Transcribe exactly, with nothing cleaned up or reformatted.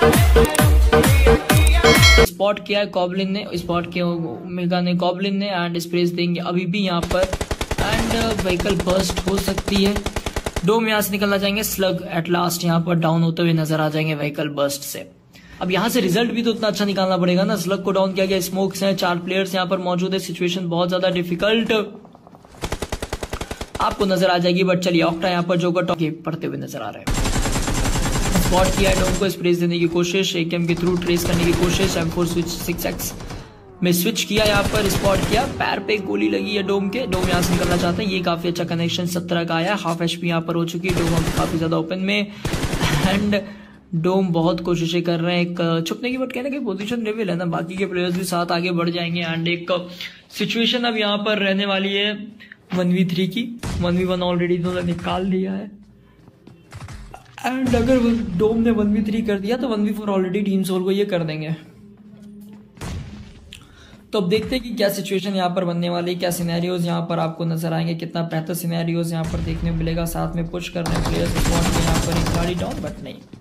Spot किया है कॉबलिन ने, स्पॉट किया ओमेगा ने कॉबलिन ने एंड स्प्रेस देंगे अभी भी यहाँ पर एंड व्हीकल बर्स्ट हो सकती है। डोम यहाँ से निकलना चाहेंगे, स्लग एट लास्ट यहाँ पर डाउन होते हुए नजर आ जाएंगे व्हीकल बर्स्ट से। अब यहाँ से रिजल्ट भी तो उतना अच्छा निकालना पड़ेगा ना। स्लग को डाउन किया गया, स्मोक्स हैं, चार प्लेयर्स यहाँ पर मौजूद है, सिचुएशन बहुत ज्यादा डिफिकल्ट आपको नजर आ जाएगी। बट चलिए ऑक्टा यहाँ पर जोकर टॉप पढ़ते हुए नजर आ रहे हैं। स्पॉट किया है, डोम को स्प्रेस देने की कोशिश, एकेएम के थ्रू ट्रेस करने की कोशिश, M four switch six x में स्विच किया, यहाँ पर स्पॉट किया, पैर पे गोली लगी है डोम के। डोम यहाँ से निकलना चाहते हैं, ये काफी अच्छा कनेक्शन सत्रह का आया, हाफ एचपी यहाँ पर हो चुकी है। डोम अब काफी ज्यादा ओपन में एंड डोम बहुत कोशिशें कर रहे हैं एक छुपने की, बट कहने की पोजीशन रिवील है ना, बाकी के प्लेयर्स भी साथ आगे बढ़ जाएंगे एंड एक सिचुएशन अब यहाँ पर रहने वाली है वन वी थ्री की। वन वी वन ऑलरेडी इन्होंने निकाल लिया है एंड अगर डोम ने वन वी थ्री कर दिया तो one V four already team Soul को ये कर देंगे। तो अब देखते हैं कि क्या सिचुएशन यहाँ पर बनने वाली है, क्या सिनेरियोज यहाँ पर आपको नजर आएंगे, कितना बेहतर सिनेरियोज यहाँ पर देखने को मिलेगा। साथ में पुश कर रहे हैं प्लेयर्स, यहाँ पर एक गाड़ी डाउन बट नहीं